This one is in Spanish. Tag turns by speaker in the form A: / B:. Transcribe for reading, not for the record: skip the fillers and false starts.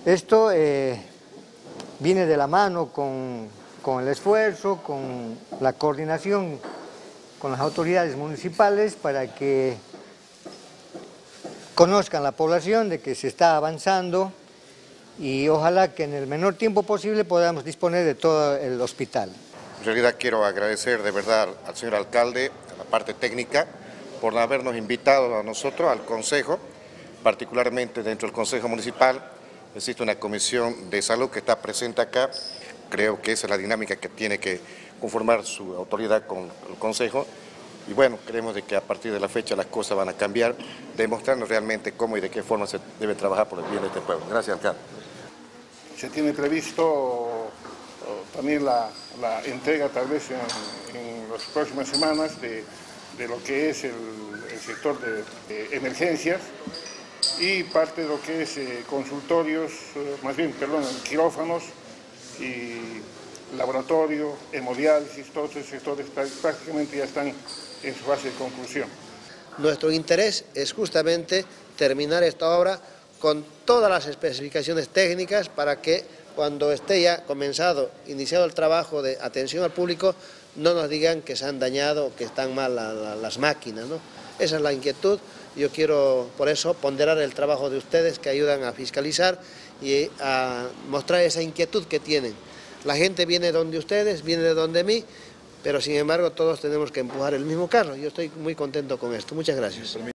A: Esto viene de la mano con el esfuerzo, con la coordinación con las autoridades municipales para que conozcan la población de que se está avanzando y ojalá que en el menor tiempo posible podamos disponer de todo el hospital.
B: En realidad quiero agradecer de verdad al señor alcalde, a la parte técnica, por habernos invitado a nosotros, al Consejo, particularmente dentro del Consejo Municipal. Existe una comisión de salud que está presente acá. Creo que esa es la dinámica que tiene que conformar su autoridad con el Consejo. Y bueno, creemos de que a partir de la fecha las cosas van a cambiar, demostrarnos realmente cómo y de qué forma se debe trabajar por el bien de este pueblo. Gracias, alcalde.
C: Se tiene previsto también la entrega tal vez en las próximas semanas de lo que es el sector de emergencias y parte de lo que es consultorios, quirófanos y laboratorio, hemodiálisis, todos esos sectores prácticamente ya están en su fase de conclusión.
D: Nuestro interés es justamente terminar esta obra con todas las especificaciones técnicas para que cuando esté ya iniciado el trabajo de atención al público, no nos digan que se han dañado o que están mal las máquinas, ¿no? Esa es la inquietud. Yo quiero, por eso, ponderar el trabajo de ustedes que ayudan a fiscalizar y a mostrar esa inquietud que tienen. La gente viene donde ustedes, viene de donde mí, pero sin embargo todos tenemos que empujar el mismo carro. Yo estoy muy contento con esto. Muchas gracias.